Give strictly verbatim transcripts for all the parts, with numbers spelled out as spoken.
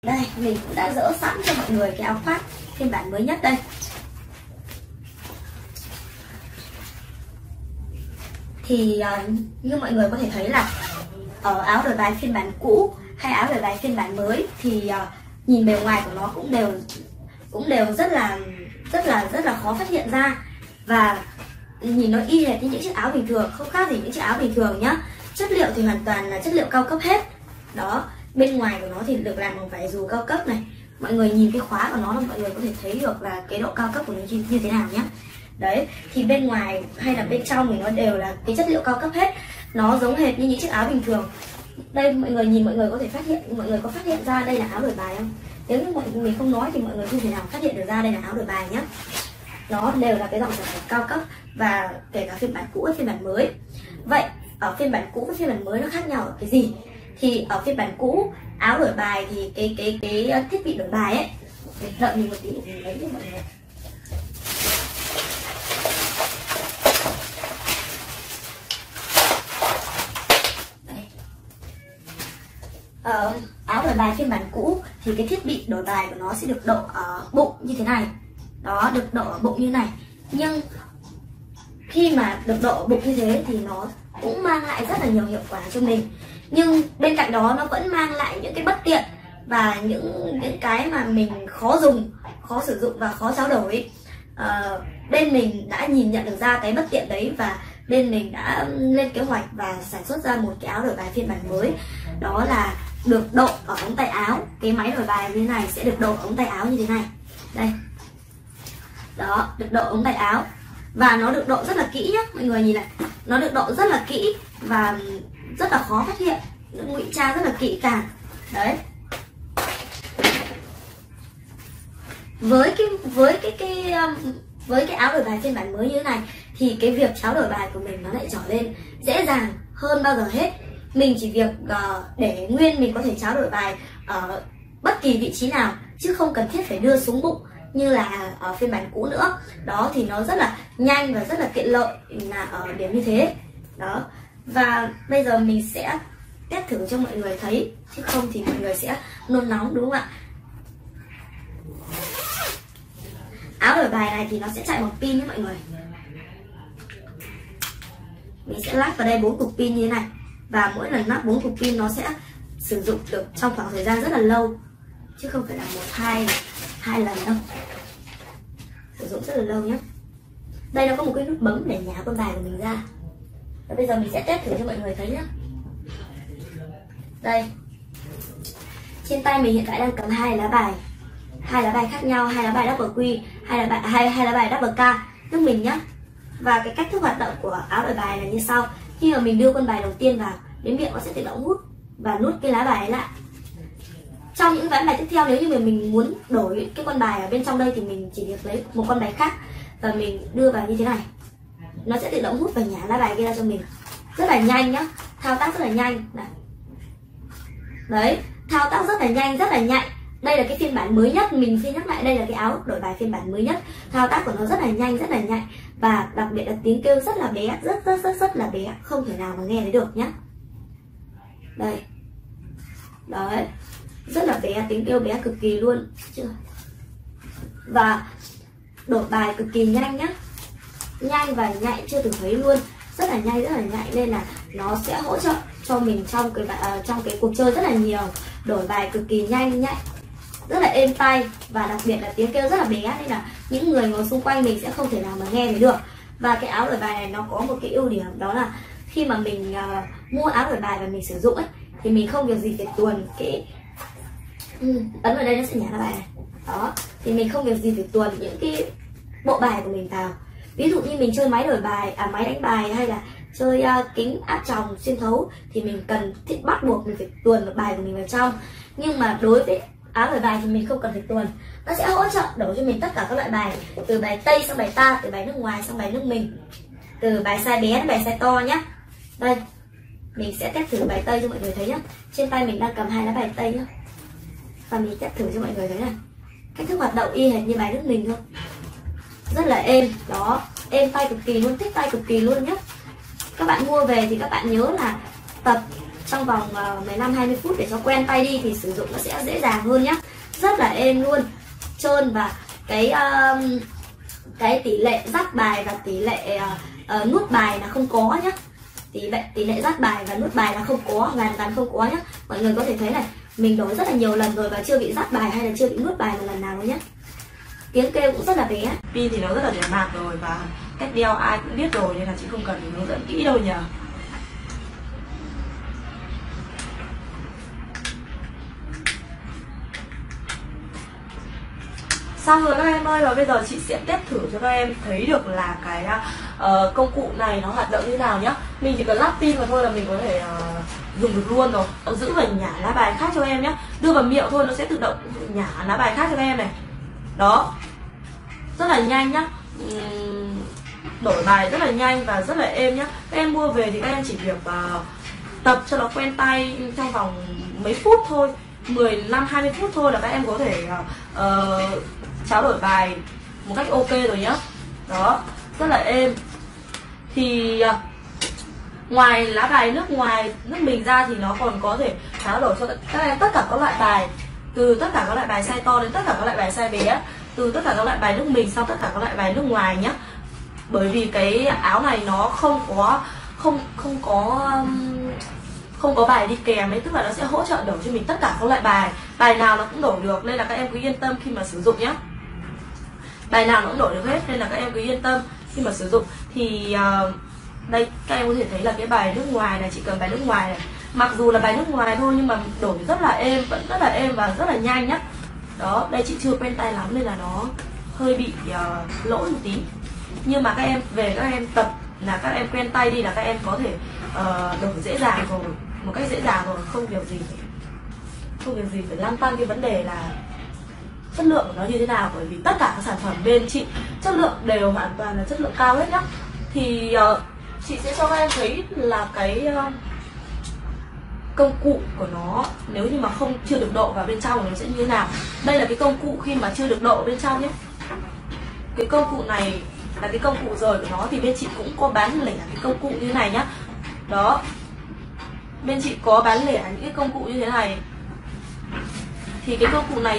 Đây, mình cũng đã dỡ sẵn cho mọi người cái áo khoác phiên bản mới nhất đây. Thì uh, như mọi người có thể thấy là ở áo đổi bài phiên bản cũ hay áo đổi bài phiên bản mới thì uh, nhìn bề ngoài của nó cũng đều cũng đều rất là rất là rất là khó phát hiện ra, và nhìn nó y hệt như những chiếc áo bình thường, không khác gì những chiếc áo bình thường nhá. Chất liệu thì hoàn toàn là chất liệu cao cấp hết. Đó, bên ngoài của nó thì được làm bằng vải dù cao cấp này. Mọi người nhìn cái khóa của nó là mọi người có thể thấy được là cái độ cao cấp của nó như thế nào nhé. Đấy, thì bên ngoài hay là bên trong thì nó đều là cái chất liệu cao cấp hết. Nó giống hệt như những chiếc áo bình thường. Đây mọi người nhìn, mọi người có thể phát hiện, mọi người có phát hiện ra đây là áo đổi bài không? Nếu như mọi người không nói thì mọi người không thể nào phát hiện được ra đây là áo đổi bài nhé. Nó đều là cái dòng sản phẩm cao cấp, và kể cả phiên bản cũ và phiên bản mới. Vậy ở phiên bản cũ với phiên bản mới nó khác nhau ở cái gì? Thì ở phiên bản cũ, áo đổi bài thì cái cái cái thiết bị đổi bài ấy, đợi mình một tí để mình lấy cho mọi người. Ở áo đổi bài phiên bản cũ thì cái thiết bị đổi bài của nó sẽ được độ ở bụng như thế này. Đó, được độ ở bụng như này. Nhưng khi mà được độ ở bụng như thế thì nó cũng mang lại rất là nhiều hiệu quả cho mình. Nhưng bên cạnh đó nó vẫn mang lại những cái bất tiện và những những cái mà mình khó dùng, khó sử dụng và khó trao đổi. À, bên mình đã nhìn nhận được ra cái bất tiện đấy, và bên mình đã lên kế hoạch và sản xuất ra một cái áo đổi bài phiên bản mới. Đó là được độ ở ống tay áo. Cái máy đổi bài như thế này sẽ được độ ở ống tay áo như thế này. Đây. Đó, được độ ống tay áo. Và nó được độ rất là kỹ nhé, mọi người nhìn này. Nó được độ rất là kỹ và rất là khó phát hiện, ngụy trang rất là kỹ càng. Đấy. Với cái với cái cái với cái áo đổi bài phiên bản mới như thế này thì cái việc tráo đổi bài của mình nó lại trở lên dễ dàng hơn bao giờ hết. Mình chỉ việc uh, để nguyên mình có thể tráo đổi bài ở bất kỳ vị trí nào, chứ không cần thiết phải đưa xuống bụng như là ở phiên bản cũ nữa. Đó, thì nó rất là nhanh và rất là tiện lợi là ở điểm như thế. Đó. Và bây giờ mình sẽ test thử cho mọi người thấy, chứ không thì mọi người sẽ nôn nóng, đúng không ạ? Áo đổi bài này thì nó sẽ chạy bằng pin nhé mọi người. Mình sẽ lắp vào đây bốn cục pin như thế này, và mỗi lần lắp bốn cục pin nó sẽ sử dụng được trong khoảng thời gian rất là lâu, chứ không phải là một hai hai lần đâu. Sử dụng rất là lâu nhé. Đây nó có một cái nút bấm để nhả con bài của mình ra. Và bây giờ mình sẽ test thử cho mọi người thấy nhé. Đây, trên tay mình hiện tại đang cầm hai lá bài, hai lá bài khác nhau, hai lá bài double Q, hai lá bài hai hai lá bài double K nước mình nhé. Và cái cách thức hoạt động của áo đổi bài là như sau. Khi mà mình đưa con bài đầu tiên vào, đến miệng nó sẽ tự động hút và nuốt cái lá bài ấy lại. Trong những ván bài tiếp theo, nếu như mà mình muốn đổi cái con bài ở bên trong đây thì mình chỉ việc lấy một con bài khác và mình đưa vào như thế này, nó sẽ tự động hút và nhả lá bài kia ra cho mình. Rất là nhanh nhá, thao tác rất là nhanh. Này. Đấy, thao tác rất là nhanh, rất là nhạy. Đây là cái phiên bản mới nhất, mình xin nhắc lại, đây là cái áo đổi bài phiên bản mới nhất. Thao tác của nó rất là nhanh, rất là nhạy, và đặc biệt là tiếng kêu rất là bé, rất rất rất rất là bé, không thể nào mà nghe thấy được nhá. Đây. Đấy. Rất là bé, tiếng kêu bé cực kỳ luôn. Chưa? Và đổi bài cực kỳ nhanh nhá. Nhanh và nhạy chưa từng thấy luôn. Rất là nhanh, rất là nhạy, nên là nó sẽ hỗ trợ cho mình trong cái uh, trong cái cuộc chơi rất là nhiều. Đổi bài cực kỳ nhanh, nhạy, rất là êm tay, và đặc biệt là tiếng kêu rất là bé, nên là những người ngồi xung quanh mình sẽ không thể nào mà nghe thấy được. Và cái áo đổi bài này nó có một cái ưu điểm, đó là khi mà mình uh, mua áo đổi bài và mình sử dụng ấy, thì mình không việc gì phải tuồn cái ừ, ấn vào đây nó sẽ nhả ra bài này. Đó, thì mình không việc gì phải tuồn những cái bộ bài của mình vào. Ví dụ như mình chơi máy đổi bài, à máy đánh bài, hay là chơi uh, kính áp tròng xuyên thấu, thì mình cần thiết bắt buộc mình phải tuồn một bài của mình vào trong. Nhưng mà đối với áo đổi bài thì mình không cần phải tuồn, nó sẽ hỗ trợ đổi cho mình tất cả các loại bài, từ bài Tây sang bài ta, từ bài nước ngoài sang bài nước mình, từ bài size bé đến bài size to nhá. Đây, mình sẽ test thử bài Tây cho mọi người thấy nhá. Trên tay mình đang cầm hai lá bài Tây nhá, và mình test thử cho mọi người thấy này. Cách thức hoạt động y hệt như bài nước mình thôi, rất là êm. Đó, êm tay cực kỳ luôn, thích tay cực kỳ luôn nhá. Các bạn mua về thì các bạn nhớ là tập trong vòng uh, mười lăm hai mươi phút để cho quen tay đi thì sử dụng nó sẽ dễ dàng hơn nhá. Rất là êm luôn, trơn, và cái uh, cái tỷ lệ dắt bài và tỷ lệ uh, uh, nuốt bài là không có nhá. Tỷ lệ tỷ lệ dắt bài và nuốt bài là không có, hoàn toàn không có nhá. Mọi người có thể thấy này, mình đổi rất là nhiều lần rồi và chưa bị dắt bài hay là chưa bị nuốt bài một lần nào nhé. Tiếng kêu cũng rất là bé. Pin thì nó rất là để mạt rồi và cách đeo ai cũng biết rồi nên là chị không cần phải hướng dẫn kỹ đâu nhỉ. Xong rồi các em ơi, và bây giờ chị sẽ test thử cho các em thấy được là cái uh, công cụ này nó hoạt động như nào nhá. Mình chỉ cần lắp pin vào thôi là mình có thể uh, dùng được luôn rồi. Giữ và nhả lá bài khác cho em nhé. Đưa vào miệng thôi nó sẽ tự động nhả lá bài khác cho các em này. Đó, rất là nhanh nhá. uhm, Đổi bài rất là nhanh và rất là êm nhá. Các em mua về thì các em chỉ việc uh, tập cho nó quen tay trong vòng mấy phút thôi, mười lăm hai mươi phút thôi là các em có thể uh, uh, trao đổi bài một cách ok rồi nhá. Đó, rất là êm. Thì uh, ngoài lá bài nước ngoài, nước mình ra thì nó còn có thể trao đổi cho các em tất cả các loại bài, từ tất cả các loại bài size to đến tất cả các loại bài size bé, từ tất cả các loại bài nước mình sang tất cả các loại bài nước ngoài nhá. Bởi vì cái áo này nó không có không không có um, không có bài đi kèm ấy, tức là nó sẽ hỗ trợ đổi cho mình tất cả các loại bài, bài nào nó cũng đổi được, nên là các em cứ yên tâm khi mà sử dụng nhé. Bài nào nó cũng đổi được hết nên là các em cứ yên tâm khi mà sử dụng. Thì uh, đây các em có thể thấy là cái bài nước ngoài này, chỉ cần bài nước ngoài này, mặc dù là bài nước ngoài thôi nhưng mà đổi rất là êm, vẫn rất là êm và rất là nhanh nhá. Đó, đây chị chưa quen tay lắm nên là nó hơi bị uh, lỗi một tí, nhưng mà các em về các em tập là các em quen tay đi là các em có thể uh, đổi dễ dàng rồi, một cách dễ dàng rồi, không việc gì phải, không việc gì phải lăn tăn cái vấn đề là chất lượng của nó như thế nào, bởi vì tất cả các sản phẩm bên chị chất lượng đều hoàn toàn là chất lượng cao hết nhá. Thì uh, chị sẽ cho các em thấy là cái uh, công cụ của nó nếu như mà không chưa được độ vào bên trong thì nó sẽ như thế nào. Đây là cái công cụ khi mà chưa được độ bên trong nhé. Cái công cụ này là cái công cụ rời của nó, thì bên chị cũng có bán lẻ cái công cụ như thế này nhá. Đó, bên chị có bán lẻ những cái công cụ như thế này. Thì cái công cụ này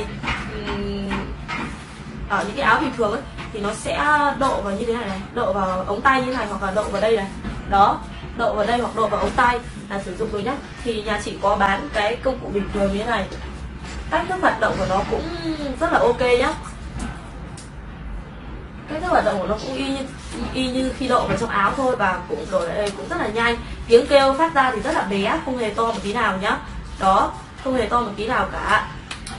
ở những cái áo bình thường ấy thì nó sẽ độ vào như thế này này, độ vào ống tay như thế này, hoặc là độ vào đây này. Đó, độ vào đây hoặc độ vào ống tay là sử dụng rồi nhá. Thì nhà chị có bán cái công cụ bình thường như thế này. Cách thức hoạt động của nó cũng rất là ok nhá. Cách thức hoạt động của nó cũng y như, y như khi độ vào trong áo thôi, và cũng đổi đây cũng rất là nhanh. Tiếng kêu phát ra thì rất là bé, không hề to một tí nào nhá. Đó, không hề to một tí nào cả.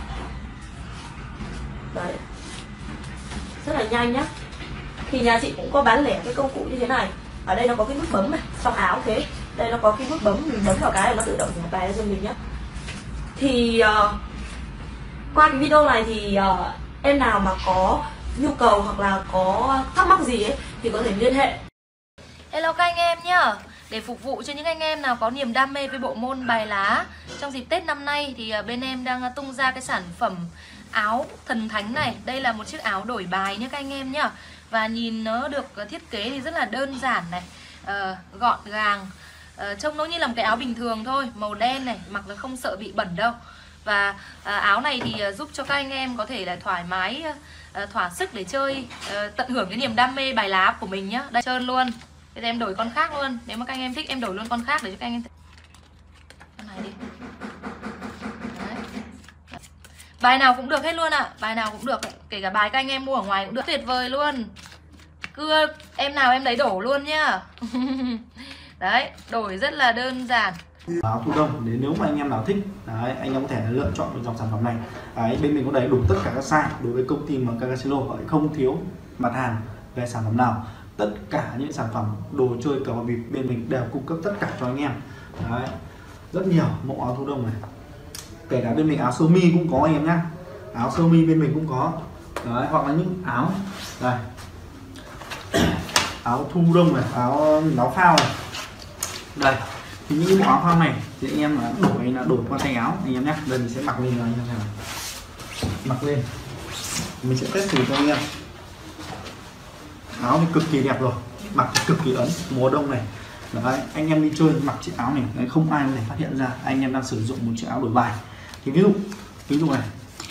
Đấy, rất là nhanh nhá. Thì nhà chị cũng có bán lẻ cái công cụ như thế này. Ở đây nó có cái nút bấm này, trong áo thế. Đây nó có cái nút bấm, mình bấm vào cái là nó tự động nhả bài cho mình nhá. Thì uh, qua cái video này thì uh, em nào mà có nhu cầu hoặc là có thắc mắc gì ấy thì có thể liên hệ. Hello các anh em nhá. Để phục vụ cho những anh em nào có niềm đam mê với bộ môn bài lá, trong dịp Tết năm nay thì bên em đang tung ra cái sản phẩm áo thần thánh này. Đây là một chiếc áo đổi bài nhé các anh em nhá. Và nhìn nó được thiết kế thì rất là đơn giản này, uh, gọn gàng, uh, trông nó như là một cái áo bình thường thôi, màu đen này, mặc nó không sợ bị bẩn đâu. Và uh, áo này thì uh, giúp cho các anh em có thể là thoải mái, uh, thỏa sức để chơi, uh, tận hưởng cái niềm đam mê bài lá của mình nhá. Đây trơn luôn. Bây giờ em đổi con khác luôn. Nếu mà các anh em thích em đổi luôn con khác để cho các anh em thích. Con này đi. Đấy. Bài nào cũng được hết luôn ạ. À. Bài nào cũng được. Kể cả bài các anh em mua ở ngoài cũng được. Tuyệt vời luôn. Cứ em nào em lấy đổ luôn nhá. Đấy, đổi rất là đơn giản. Áo thủ đông, để nếu mà anh em nào thích đấy, anh em có thể lựa chọn được dòng sản phẩm này. Đấy, bên mình có đầy đủ tất cả các size. Đối với công ty mà Kagasilo không thiếu mặt hàng về sản phẩm nào. Tất cả những sản phẩm đồ chơi cờ bạc bịp bên mình đều cung cấp tất cả cho anh em. Đấy, rất nhiều mẫu áo thủ đông này. Kể cả bên mình áo sơ mi cũng có anh em nhá. Áo sơ mi bên mình cũng có. Đấy, hoặc là những áo đây, áo thu đông này, áo áo phao này. Đây, thì những bộ áo phao này thì anh em là đổi là đổi qua tay áo anh em nhé. Đây mình sẽ mặc lên rồi anh em xem nào. Mặc lên mình sẽ test thử cho anh em. Áo thì cực kỳ đẹp rồi, mặc thì cực kỳ ấn, mùa đông này Đấy, anh em đi chơi mặc chiếc áo này đấy, không ai có thể phát hiện ra anh em đang sử dụng một chiếc áo đổi bài. Thì ví dụ ví dụ này,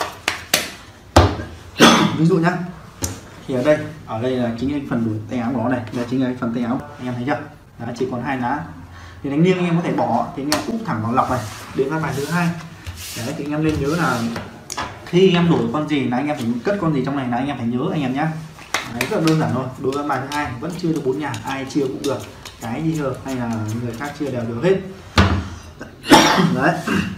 ví dụ nhá, thì ở đây ở đây là chính là phần đổi tay áo của nó này, đây chính là phần tay áo, anh em thấy chưa? Đấy, chỉ còn hai lá thì đánh liêng anh em có thể bỏ, thì anh em úp thẳng vào lọc này đến ra bài thứ hai. Đấy, thì anh em nên nhớ là khi anh em đổi con gì là anh em phải cất con gì trong này là anh em phải nhớ anh em nhá. Đấy, rất là đơn giản thôi. Đối với bài thứ hai vẫn chưa được bốn nhà, ai chia cũng được, cái đi hờ hay là người khác chia đều được hết. Đấy,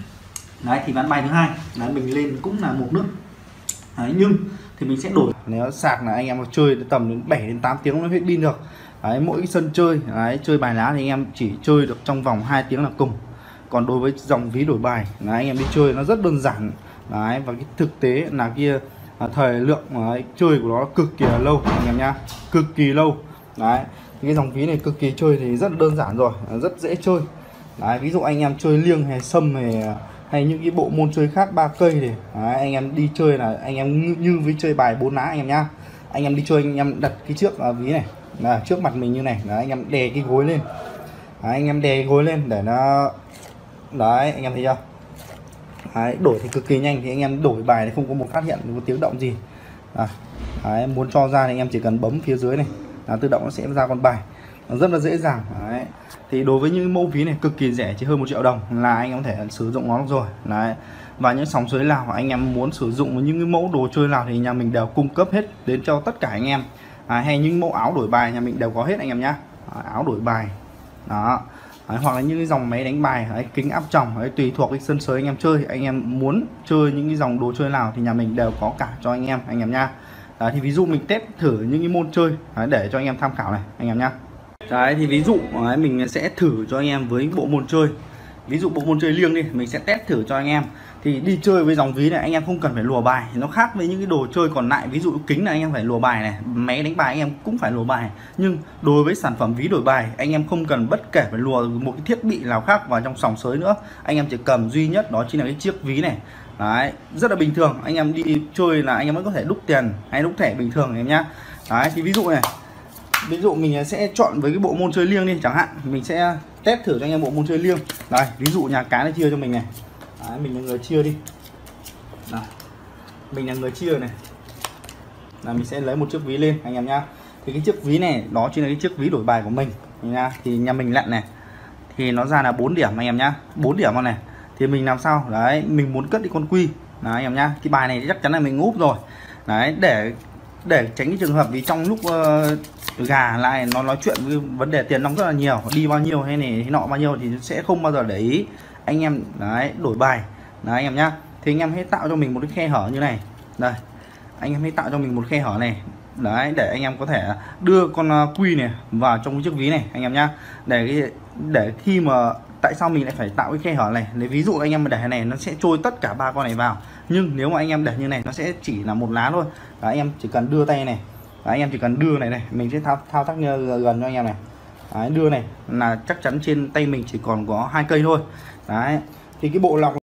đấy thì ván bài thứ hai đấy, mình lên cũng là một nước. Đấy, nhưng thì mình sẽ đổi, nếu sạc là anh em chơi tầm đến bảy đến tám tiếng nó hết pin được. Đấy, mỗi cái sân chơi đấy, chơi bài lá thì anh em chỉ chơi được trong vòng hai tiếng là cùng. Còn đối với dòng ví đổi bài là anh em đi chơi nó rất đơn giản. Đấy, và cái thực tế là kia à, thời lượng đấy, chơi của nó cực kỳ là lâu anh em nhá, cực kỳ lâu. Đấy, cái dòng ví này cực kỳ chơi thì rất đơn giản rồi, rất dễ chơi. Đấy, ví dụ anh em chơi liêng hay sâm hay hay những cái bộ môn chơi khác ba cây thì đấy, anh em đi chơi là anh em như, như với chơi bài bốn lá anh em nhá. Anh em đi chơi anh em đặt cái trước uh, ví này là trước mặt mình như này, đấy, anh em đè cái gối lên. Đấy, anh em đè cái gối lên để nó đấy, anh em thấy chưa? Đấy, đổi thì cực kỳ nhanh, thì anh em đổi bài thì không có một phát hiện một tiếng động gì. À, đấy, muốn cho ra thì anh em chỉ cần bấm phía dưới này là tự động nó sẽ ra con bài, nó rất là dễ dàng. Đấy, thì đối với những mẫu ví này cực kỳ rẻ, chỉ hơn một triệu đồng là anh em có thể sử dụng nó được rồi. Đấy, và những sòng sới nào anh em muốn sử dụng những cái mẫu đồ chơi nào thì nhà mình đều cung cấp hết đến cho tất cả anh em. À, hay những mẫu áo đổi bài nhà mình đều có hết anh em nhá. À, áo đổi bài đó. Đấy, hoặc là những cái dòng máy đánh bài, đấy, kính áp tròng, đấy, tùy thuộc cái sân sới anh em chơi, anh em muốn chơi những cái dòng đồ chơi nào thì nhà mình đều có cả cho anh em anh em nha. Đấy, thì ví dụ mình test thử những cái môn chơi đấy, để cho anh em tham khảo này anh em nhá. Đấy, thì ví dụ đấy, mình sẽ thử cho anh em với bộ môn chơi, ví dụ bộ môn chơi liêng đi, mình sẽ test thử cho anh em. Thì đi chơi với dòng ví này anh em không cần phải lùa bài, nó khác với những cái đồ chơi còn lại. Ví dụ kính là anh em phải lùa bài này, máy đánh bài anh em cũng phải lùa bài. Nhưng đối với sản phẩm ví đổi bài anh em không cần bất kể phải lùa một cái thiết bị nào khác vào trong sòng sới nữa. Anh em chỉ cầm duy nhất đó chính là cái chiếc ví này. Đấy, rất là bình thường, anh em đi chơi là anh em vẫn có thể đúc tiền hay đúc thẻ bình thường anh em nhá. Đấy, thì ví dụ này, ví dụ mình sẽ chọn với cái bộ môn chơi liêng đi chẳng hạn, mình sẽ test thử cho anh em bộ môn chơi liêng. Đây, ví dụ nhà cái nó chia cho mình này. Đấy, mình là người chia đi. Đây, mình là người chia này. Là mình sẽ lấy một chiếc ví lên anh em nhá. Thì cái chiếc ví này đó chính là cái chiếc ví đổi bài của mình nha. Thì nhà mình lặn này thì nó ra là bốn điểm anh em nhá, bốn điểm con này. Thì mình làm sao? Đấy, mình muốn cất đi con quy. Đấy anh em nhá. Cái bài này chắc chắn là mình úp rồi. Đấy, để để tránh cái trường hợp vì trong lúc uh, gà lại nó nói chuyện với vấn đề tiền nong rất là nhiều, đi bao nhiêu hay này hay nọ bao nhiêu thì sẽ không bao giờ để ý anh em. Đấy, đổi bài. Đấy anh em nhá. Thì anh em hãy tạo cho mình một cái khe hở như này. Đây, anh em hãy tạo cho mình một khe hở này. Đấy, để anh em có thể đưa con uh, quy này vào trong cái chiếc ví này anh em nhá. Để cái để khi mà tại sao mình lại phải tạo cái khe hở này? Lấy ví dụ anh em để này nó sẽ trôi tất cả ba con này vào. Nhưng nếu mà anh em để như này nó sẽ chỉ là một lá thôi. Đấy, anh em chỉ cần đưa tay này. Đấy, anh em chỉ cần đưa này này, mình sẽ thao, thao tác gần cho anh em này. Đấy, đưa này là chắc chắn trên tay mình chỉ còn có hai cây thôi. Đấy, thì cái bộ lọc